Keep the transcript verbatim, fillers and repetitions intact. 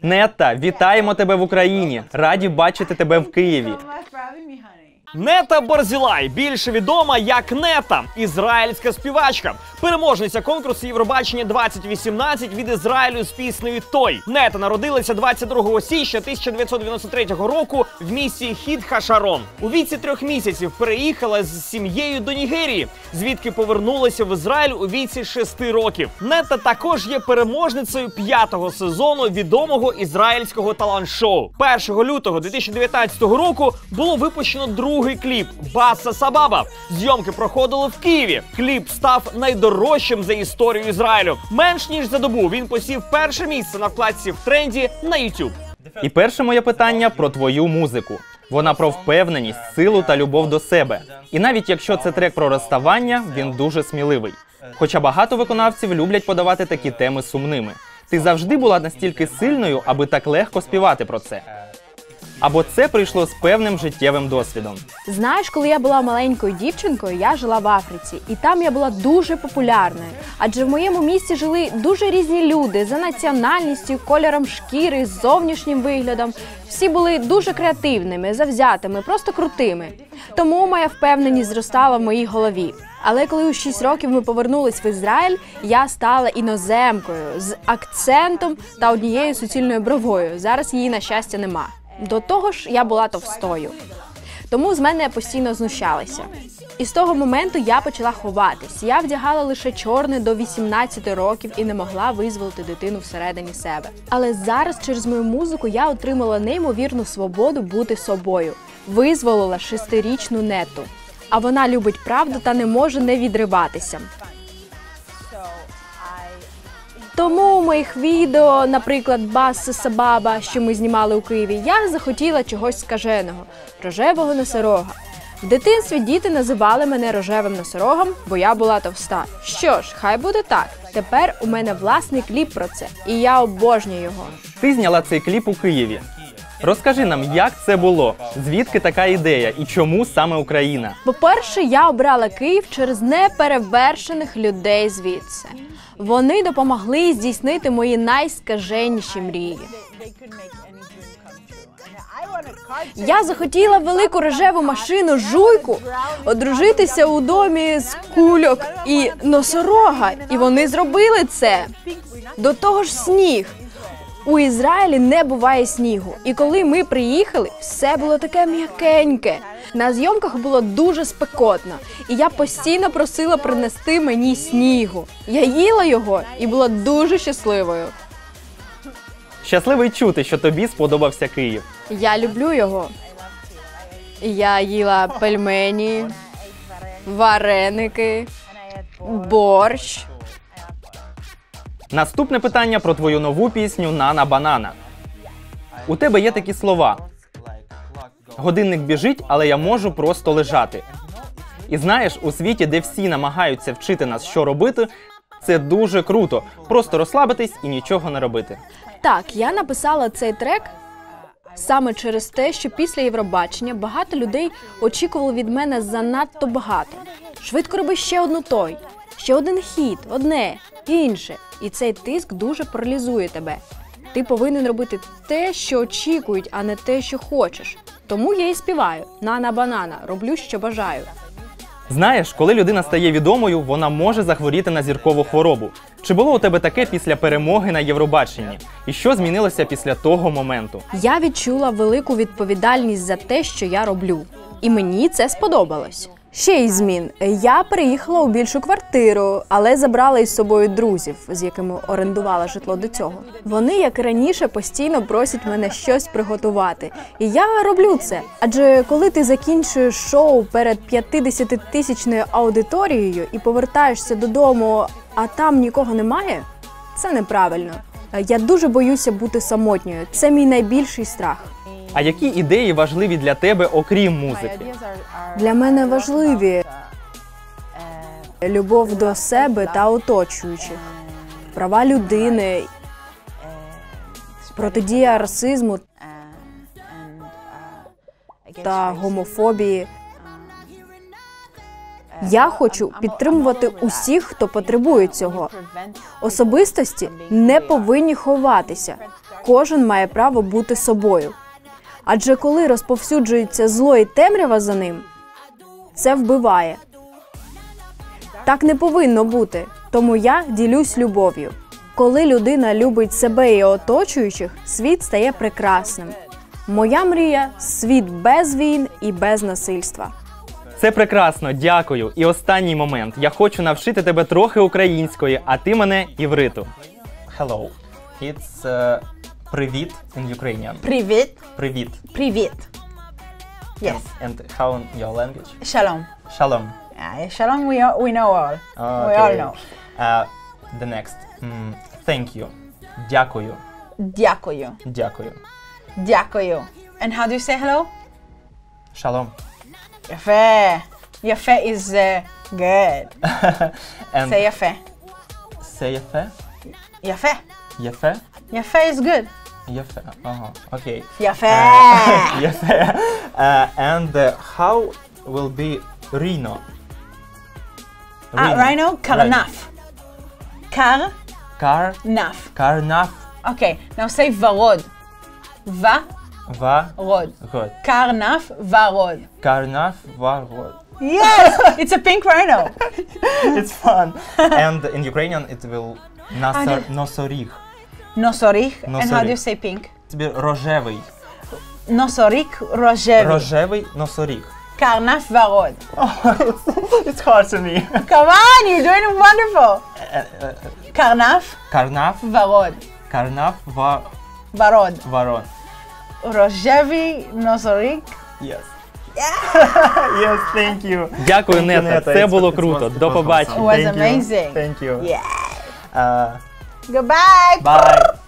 Нета, вітаємо тебе в Україні! Раді бачити тебе в Києві! Нета Барзілай, більше відома як Нета, ізраїльська співачка, переможниця конкурсу Євробачення двадцять вісімнадцять від Ізраїлю з піснею «Той». Нета народилася двадцять другого січня тисяча дев'ятсот дев'яносто третього року в місті Хід-Хашарон. У віці трьох місяців переїхала з сім'єю до Нігерії, звідки повернулася в Ізраїль у віці шести років. Нета також є переможницею п'ятого сезону відомого ізраїльського талант-шоу. першого лютого дві тисячі дев'ятнадцятого року було випущено другий кліп «Баса Сабаба». Зйомки проходили в Києві. Кліп став найдорожчим за історію Ізраїлю. Менш ніж за добу він посів перше місце на вкладці в тренді на YouTube. І перше моє питання про твою музику. Вона про впевненість, силу та любов до себе. І навіть якщо це трек про розставання, він дуже сміливий. Хоча багато виконавців люблять подавати такі теми сумними. Ти завжди була настільки сильною, аби так легко співати про це? Або це прийшло з певним життєвим досвідом? Знаєш, коли я була маленькою дівчинкою, я жила в Африці. І там я була дуже популярною. Адже в моєму місті жили дуже різні люди за національністю, кольором шкіри, зовнішнім виглядом. Всі були дуже креативними, завзятими, просто крутими. Тому моя впевненість зростала в моїй голові. Але коли у шість років ми повернулись в Ізраїль, я стала іноземкою, з акцентом та однією суцільною бровою. Зараз її, на щастя, нема. До того ж, я була товстою. Тому з мене постійно знущалися. І з того моменту я почала ховатись. Я вдягала лише чорне до вісімнадцяти років і не могла визволити дитину всередині себе. Але зараз через мою музику я отримала неймовірну свободу бути собою. Визволила шестирічну Нету. А вона любить правду та не може не відриватися. Тому у моїх відео, наприклад, «Баса Сабаба», що ми знімали у Києві, я захотіла чогось скаженого – рожевого носорога. В дитинстві діти називали мене рожевим носорогом, бо я була товста. Що ж, хай буде так. Тепер у мене власний кліп про це, і я обожнюю його. Ти зняла цей кліп у Києві. Розкажи нам, як це було, звідки така ідея і чому саме Україна? По-перше, я обрала Київ через неперевершених людей звідси. Вони допомогли здійснити мої найскаженіші мрії. Я захотіла велику рожеву машину «Жуйку», одружитися у домі з кульок і носорога, і вони зробили це. До того ж сніг. У Ізраїлі не буває снігу, і коли ми приїхали, все було таке м'якеньке. На зйомках було дуже спекотно, і я постійно просила принести мені снігу. Я їла його і була дуже щасливою. Щасливий чути, що тобі сподобався Київ. Я люблю його. Я їла пельмені, вареники, борщ. Наступне питання про твою нову пісню «Нана Банана». У тебе є такі слова. Годинник біжить, але я можу просто лежати. І знаєш, у світі, де всі намагаються вчити нас, що робити, це дуже круто. Просто розслабитись і нічого не робити. Так, я написала цей трек саме через те, що після Євробачення багато людей очікували від мене занадто багато. Швидко роби ще одну той, ще один хіт, одне, інше. І цей тиск дуже паралізує тебе. Ти повинен робити те, що очікують, а не те, що хочеш. Тому я і співаю «Нана Банана», роблю, що бажаю. Знаєш, коли людина стає відомою, вона може захворіти на зіркову хворобу. Чи було у тебе таке після перемоги на Євробаченні? І що змінилося після того моменту? Я відчула велику відповідальність за те, що я роблю. І мені це сподобалось. Ще й змін. Я переїхала у більшу квартиру, але забрала із собою друзів, з якими орендувала житло до цього. Вони, як і раніше, постійно просять мене щось приготувати. І я роблю це. Адже коли ти закінчуєш шоу перед п'ятдесятитисячною аудиторією і повертаєшся додому, а там нікого немає, це неправильно. Я дуже боюся бути самотньою. Це мій найбільший страх. А які ідеї важливі для тебе, окрім музики? Для мене важливі любов до себе та оточуючих, права людини, протидія расизму та гомофобії. Я хочу підтримувати усіх, хто потребує цього. Особистості не повинні ховатися. кожен має право бути собою. Адже коли розповсюджується зло і темрява за ним, це вбиває. Так не повинно бути, тому я ділюсь любов'ю. Коли людина любить себе і оточуючих, світ стає прекрасним. Моя мрія – світ без війн і без насильства. Це прекрасно, дякую. І останній момент. Я хочу навчити тебе трохи української, а ти мене івриту. Hello. It's uh, привіт in Ukrainian. Привіт. Привіт. Привіт. Yes. And how in your language? Shalom. Shalom. Uh, shalom we, are, we know all. We all know. Uh, the next. Mm, thank you. Дякую. Дякую. Дякую. Дякую. And how do you say hello? Shalom. יפה. יפה is uh, good. And Say יפה. say יפה? יפה. יפה? יפה is good. יפה. Ага. Okay. יפה. יפה. Uh, and uh, how will be Rino? Ah, rhino, karnaf. Karnaf. Car, karnaf, Okay, now say varod. Va, va, rod. rod. Karnaf, varod. Karnaf, va, rod. Yes, it's a pink rhino. It's fun. And in Ukrainian it will nasor, Ah, nosorih. Nosorich. And how do you Nosorich. say pink? Тобі рожевий. Nosorik, rojevi. Рожевий носоріг. Karnaf, varod. It's hard to me. Come on, you're doing wonderful. Karnaf, Карнав, varod. карнав, ва, Varod. ворон. Rojevi, nosorik. Yes. Yes, thank you. Дякую, Нета. Це було круто. До побачення. It was amazing. Thank you. Yeah. Uh, Goodbye. bye.